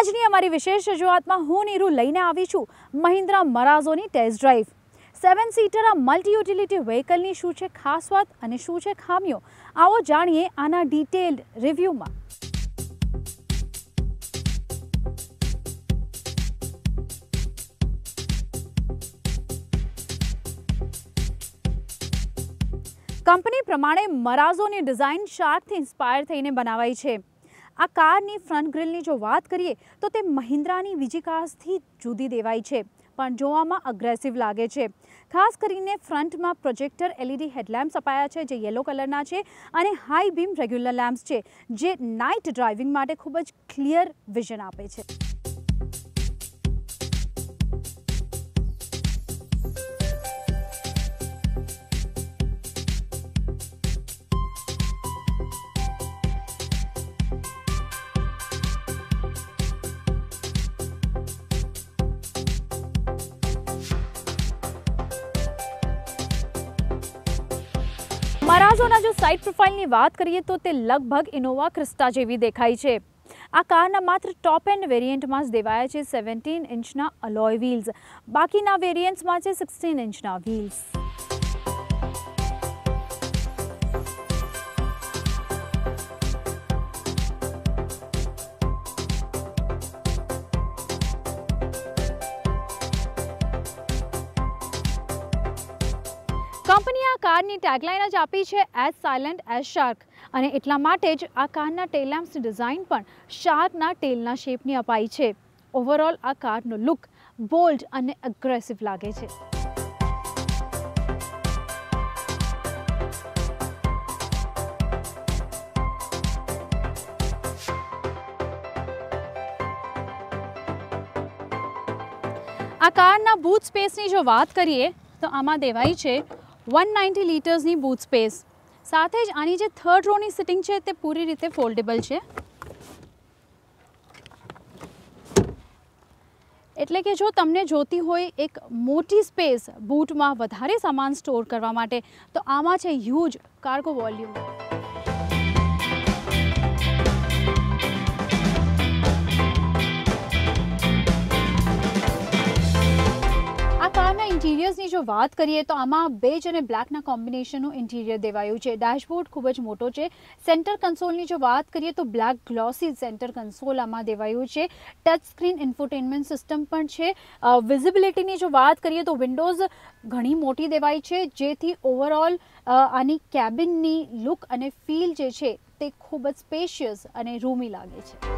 આજની અમારી વિશેષ રજૂઆતમાં હું નીરુ લઈને આવી છું મહિન્દ્રા મરાઝોની ટેસ્ટ ડ્રાઈવ। 7 સીટર આ મલ્ટી યુટિલિટી વ્હીકલની શું છે ખાસ વાત અને શું છે ખામીઓ, આવો જાણીએ આના ડિટેલ્ડ રિવ્યુમાં। કંપની પ્રમાણે મરાઝોની ડિઝાઇન શાર્કથી ઇન્સ્પાયર થઈને બનાવાઈ છે। આ કારની ફ્રન્ટ ગ્રીલની જો વાત કરીએ તો તે મહિન્દ્રાની બીજી કાર્સથી જુદી દેવાઈ છે, પણ જોવામાં અગ્રેસિવ લાગે છે। ખાસ કરીને ફ્રન્ટમાં પ્રોજેક્ટર LED હેડલેમ્પ્સ અપાયા છે જે યલો કલરના છે અને હાઈ બીમ રેગ્યુલર લેમ્પ્સ છે જે નાઇટ ડ્રાઇવિંગ માટે ખૂબ જ ક્લિયર વિઝન આપે છે। મરાઝોના જો સાઇડ પ્રોફાઇલની વાત કરીએ તો તે લગભગ ઇનોવા ક્રિસ્ટા જેવી દેખાય છે। આ કારના માત્ર ટોપ એન્ડ વેરિયન્ટમાં જ દેવાયા છે 17 ઇંચના અલોય વ્હીલ્સ, બાકીના વેરિયન્ટ્સમાં છે 16 ઇંચના વ્હીલ્સ। કંપનીએ આ કારની ટેગલાઇન જ આપી છે એઝ સાયલન્ટ એઝ શાર્ક, અને એટલા માટે જ આ કારના ટેલ લેમ્પ્સની ડિઝાઇન પણ શાર્કના ટેલના શેપની અપાઈ છે। ઓવરઓલ આ કારનો લુક બોલ્ડ અને એગ્રેસિવ લાગે છે। આ કારના બૂટ સ્પેસની જો વાત કરીએ તો આમાં દેવાઈ છે 190 લીટર્સની બૂટ સ્પેસ, સાથે જ આની જે થર્ડ રોની સિટિંગ છે તે પૂરી રીતે ફોલ્ડેબલ છે। એટલે કે જો તમને જોતી હોય એક મોટી સ્પેસ બૂટમાં વધારે સામાન સ્ટોર કરવા માટે તો આમાં છે હ્યુજ કાર્ગો વોલ્યુમ। ઇન્ટિરિયર્સની જો વાત કરીએ તો આમાં બેજ અને બ્લેકના કોમ્બિનેશનનું ઇન્ટિરિયર દેવાયું છે। ડેશબોર્ડ ખૂબ જ મોટો છે। સેન્ટર કન્સોલની જો વાત કરીએ તો બ્લેક ગ્લોસી સેન્ટર કન્સોલ આમાં દેવાયું છે। ટચ સ્ક્રીન ઇન્ફોટેનમેન્ટ સિસ્ટમ પણ છે। વિઝિબિલિટીની જો વાત કરીએ તો વિન્ડોઝ ઘણી મોટી દેવાઈ છે જેથી ઓવરઓલ આની કેબિનની લુક અને ફીલ જે છે તે ખૂબ જ સ્પેશિયસ અને રૂમી લાગે છે।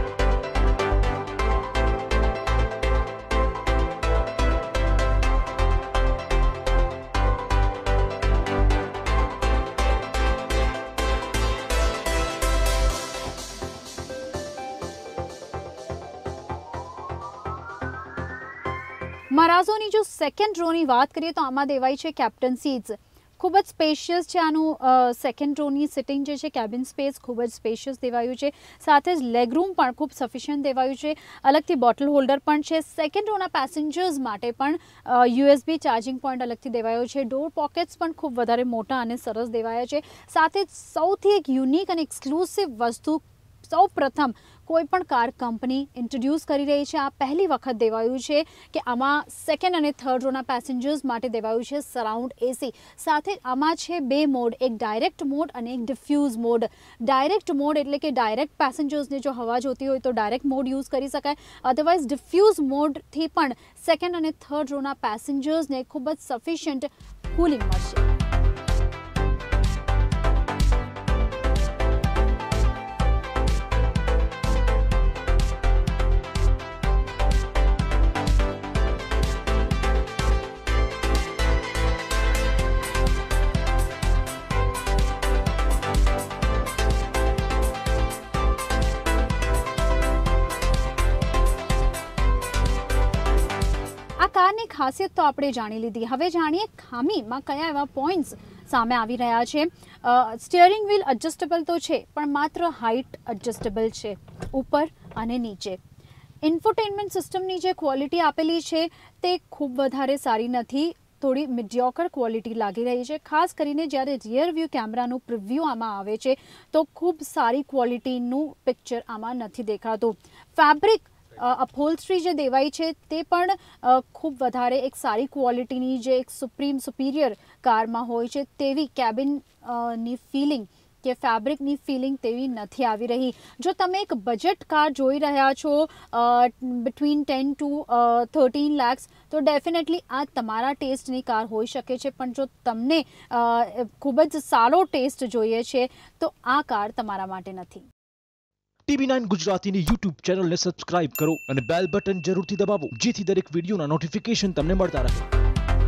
મરાઝોની જો સેકન્ડ રોની વાત કરીએ તો આમાં દેવાઈ છે કેપ્ટન સીટ્સ, ખૂબ જ સ્પેશિયસ છે આનું સેકન્ડ રોની સિટિંગ જે છે, કેબિન સ્પેસ ખૂબ જ સ્પેશિયસ દેવાયું છે। સાથે જ લેગરૂમ પણ ખૂબ સફિશિયન્ટ દેવાયું છે। અલગથી બોટલ હોલ્ડર પણ છે। સેકન્ડ રોના પેસેન્જર્સ માટે પણ USB ચાર્જિંગ પોઈન્ટ અલગથી દેવાયો છે। ડોર પોકેટ્સ પણ ખૂબ વધારે મોટા અને સરસ દેવાયા છે। સાથે જ સૌથી એક યુનિક અને એક્સક્લુસિવ વસ્તુ સૌ પ્રથમ કોઈ પણ કાર કંપની ઇન્ટ્રોડ્યુસ કરી રહી છે, આ પહેલી વખત દેવાયું છે કે આમાં સેકન્ડ અને થર્ડ રોના પેસેન્જર્સ માટે દેવાયું છે સરાઉન્ડ AC। સાથે આમાં છે બે મોડ, એક ડાયરેક્ટ મોડ અને એક ડિફ્યુઝ મોડ। ડાયરેક્ટ મોડ એટલે કે ડાયરેક્ટ પેસેન્જર્સને જો હવા જોતી હોય તો ડાયરેક્ટ મોડ યુઝ કરી શકાય, અધરવાઇઝ ડિફ્યુઝ મોડથી પણ સેકન્ડ અને થર્ડ રોના પેસેન્જર્સને ખૂબ જ સફિશિયન્ટ કુલિંગ મળશે। કારની ખાસિયત તો આપણે જાણી લીધી, હવે જાણીએ ખામીમાં કયા એવા પોઈન્ટ્સ સામે આવી રહ્યા છે। સ્ટીયરિંગ વ્હીલ એડજસ્ટેબલ તો છે પણ માત્ર હાઇટ એડજસ્ટેબલ છે ઉપર અને નીચે। ઇન્ફોટેનમેન્ટ સિસ્ટમની જે ક્વોલિટી આપેલી છે તે ખૂબ વધારે સારી નથી, થોડી મિડિયોકર ક્વોલિટી લાગી રહી છે। ખાસ કરીને જ્યારે રિયર વ્યૂ કેમેરાનું પ્રિવ્યૂ આમાં આવે છે તો ખૂબ સારી ક્વોલિટીનું પિક્ચર આમાં નથી દેખાતું। ફેબ્રિક અપહોલ્સ્ટ્રી જે દેવાઈ છે તે પણ ખૂબ વધારે એક સારી ક્વોલિટીની, જે એક સુપિરિયર કારમાં હોય છે તેવી કેબિનની ફિલિંગ કે ફેબ્રિકની ફિલિંગ તેવી નથી આવી રહી. જો તમે એક બજેટ કાર જોઈ રહ્યા છો બિટવીન 10 to 13 lakhs તો ડેફિનેટલી આ તમારા ટેસ્ટની કાર હોઈ શકે છે. પણ જો તમને ખૂબ જ સારો ટેસ્ટ જોઈએ છે તો આ કાર તમારા માટે નથી. TV9 ગુજરાતીની YouTube ચેનલને સબસ્ક્રાઇબ કરો અને બેલ બટન જરૂરથી દબાવો જેથી દરેક વિડીયોના નોટિફિકેશન તમને મળતા રહે.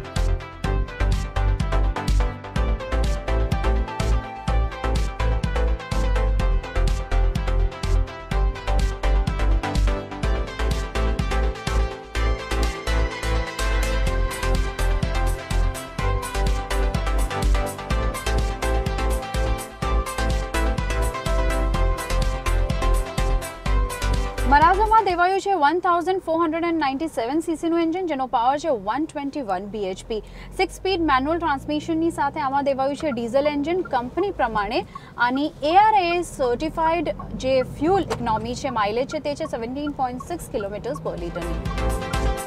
મરાઝોમાં દેવાયું છે 1497 સીસીનું એન્જિન, જેનો પાવર છે 121 bhp. 6 સ્પીડ મેન્યુઅલ ટ્રાન્સમિશનની સાથે આમાં દેવાયું છે ડીઝલ એન્જિન. કંપની પ્રમાણે આની ARAA સર્ટિફાઈડ જે ફ્યુલ ઇકોનોમી છે, માઇલેજ છે તે છે 17.6 કિલોમીટર્સ પર લીટરની.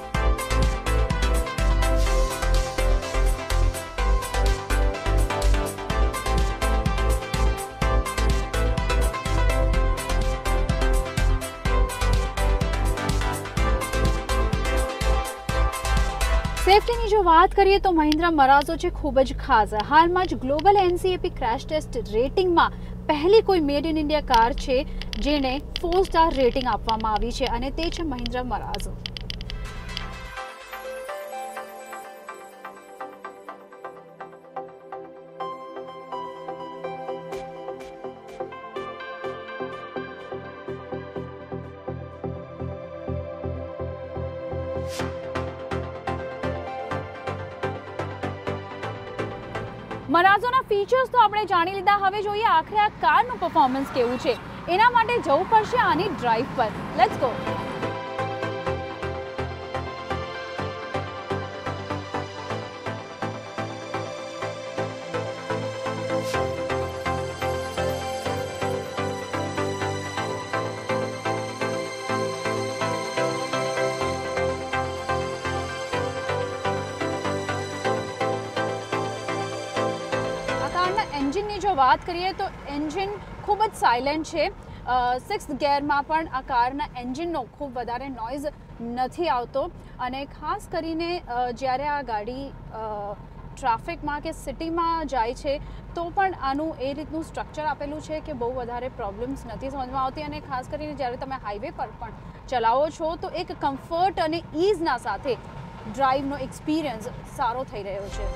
સેફટીની જો વાત કરીએ તો મહિન્દ્રા મરાઝો છે ખૂબ જ ખાસ. હાલમાં જ ગ્લોબલ NCAP ક્રેશ ટેસ્ટ રેટિંગમાં પહેલી કોઈ મેડ ઇન ઇન્ડિયા કાર છે જેને 4 સ્ટાર રેટિંગ આપવામાં આવી છે અને તે છે મહિન્દ્રા મરાઝો. મરાઝોના ફીચર્સ તો આપણે જાણી લીધા. હવે જોઈએ આખરે આ કારનું પરફોર્મન્સ કેવું છે. એના માટે જવું પડશે આની ડ્રાઈવ પર. Let's go. એન્જિનની જો વાત કરીએ તો એન્જિન ખૂબ જ સાયલેન્ટ છે. 6th ગિયરમાં પણ આ કારના એન્જિનનો ખૂબ વધારે નોઇઝ નથી આવતો અને ખાસ કરીને જ્યારે આ ગાડી ટ્રાફિકમાં કે સિટીમાં જાય છે તો પણ આનું એ રીતનું સ્ટ્રક્ચર આપેલું છે કે બહુ વધારે પ્રોબ્લેમ્સ નથી સમજમાં આવતી. અને ખાસ કરીને જ્યારે તમે હાઈવે પર પણ ચલાવો છો તો એક કમ્ફર્ટ અને ઇઝના સાથે ડ્રાઈવનો એક્સપિરિયન્સ સારો થઈ રહ્યો છે.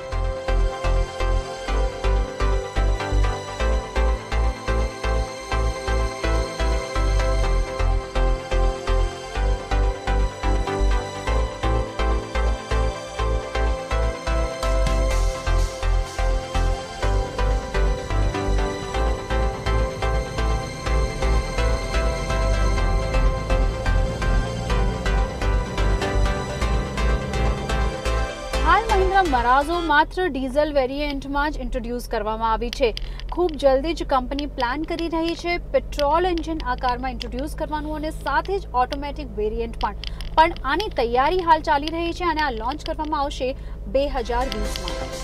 મરાઝો માત્ર ડીઝલ વેરિયન્ટમાં જ ઇન્ટ્રોડ્યુસ કરવામાં આવી છે. ખૂબ જલ્દી જ કંપની પ્લાન કરી રહી છે પેટ્રોલ એન્જિન આ કારમાં ઇન્ટ્રોડ્યુસ કરવાનું અને સાથે જ ઓટોમેટિક વેરિયન્ટ પણ આની તૈયારી હાલ ચાલી રહી છે અને આ લોન્ચ કરવામાં આવશે 2020માં.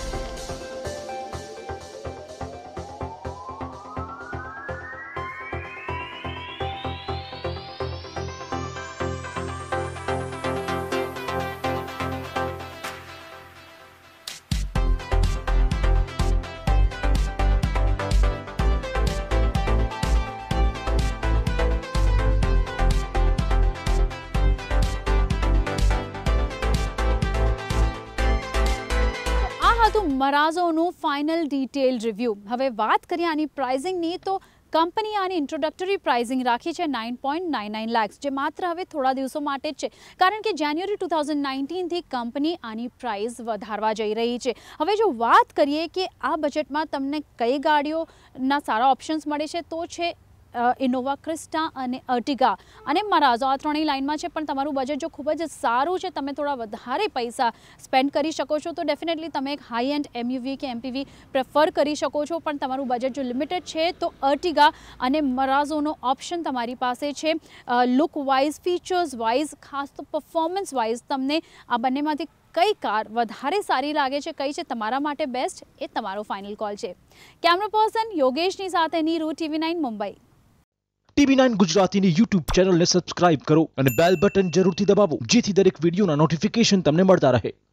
મરાઝોનું ફાઇનલ ડિટેલ રિવ્યૂ. હવે વાત કરીએ આની પ્રાઇઝિંગની તો કંપની આની ઇન્ટ્રોડક્ટરી પ્રાઇઝિંગ રાખી છે 9.99 lakhs, જે માત્ર હવે થોડા દિવસો માટે જ છે કારણ કે જાન્યુઆરી 2019થી કંપની આની પ્રાઇસ વધારવા જઈ રહી છે. હવે જો વાત કરીએ કે આ બજેટમાં તમને કઈ ગાડીઓના સારા ઓપ્શન્સ મળે છે તો છે ઇનોવા ક્રિસ્ટા અને અર્ટિગા અને મરાઝો આ ત્રણેય લાઇનમાં છે. પણ તમારું બજેટ જો ખૂબ જ સારું છે, તમે થોડા વધારે પૈસા સ્પેન્ડ કરી શકો છો, તો ડેફિનેટલી તમે એક હાઈ એન્ડ એમયુવી કે એમપીવી પ્રેફર કરી શકો છો. પણ તમારું બજેટ જો લિમિટેડ છે તો અર્ટિગા અને મરાઝોનો ઓપ્શન તમારી પાસે છે. લુક વાઇઝ, ફીચર્સ વાઇઝ, ખાસ તો પરફોર્મન્સ વાઇઝ તમને આ બંનેમાંથી કઈ કાર વધારે સારી લાગે છે, કઈ છે તમારા માટે બેસ્ટ, એ તમારો ફાઇનલ કોલ છે. કેમેરા પર્સન યોગેશની સાથે નીરુ, TV9 મુંબઈ. TV9 ગુજરાતીની YouTube ચેનલને સબસ્ક્રાઇબ કરો અને બેલ બટન જરૂરથી દબાવો જેથી દરેક વિડીયોના નોટિફિકેશન તમને મળતા રહે.